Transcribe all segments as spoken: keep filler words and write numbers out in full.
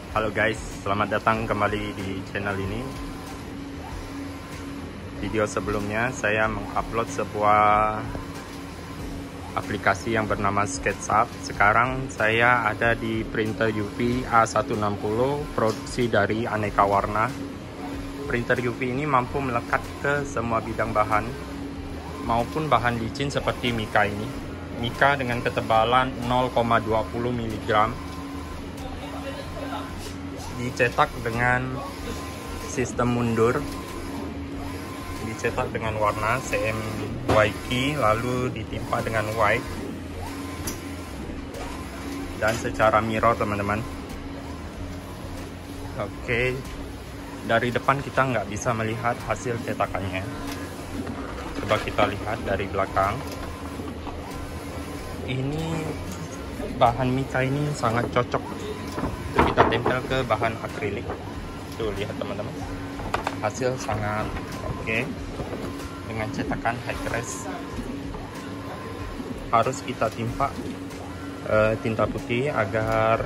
Halo guys, selamat datang kembali di channel ini. Video sebelumnya saya mengupload sebuah aplikasi yang bernama SketchUp. Sekarang saya ada di printer U V A seratus enam puluh produksi dari Aneka Warna. Printer U V ini mampu melekat ke semua bidang bahan maupun bahan licin seperti mika ini. Mika dengan ketebalan nol koma dua puluh miligram, dicetak dengan sistem mundur, dicetak dengan warna C M Y K, lalu ditimpa dengan white, dan secara mirror teman-teman. Oke, dari depan kita nggak bisa melihat hasil cetakannya. Coba kita lihat dari belakang. Ini bahan mika ini sangat cocok untuk kita tempel ke bahan akrilik. Tuh, lihat teman-teman, hasil sangat oke okay. Dengan cetakan high res. Harus kita timpa uh, tinta putih agar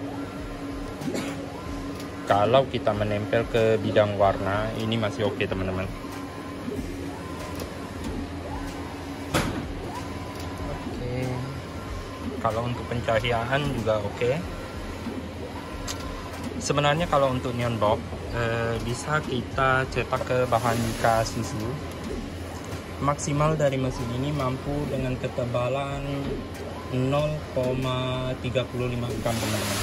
kalau kita menempel ke bidang warna ini masih oke okay, teman-teman. Kalau untuk pencahayaan juga oke. Okay. Sebenarnya kalau untuk neon box eh, bisa kita cetak ke bahan mika susu. Maksimal dari mesin ini mampu dengan ketebalan nol koma tiga lima gram teman-teman.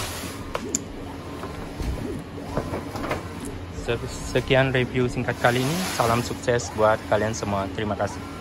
Sekian review singkat kali ini. Salam sukses buat kalian semua. Terima kasih.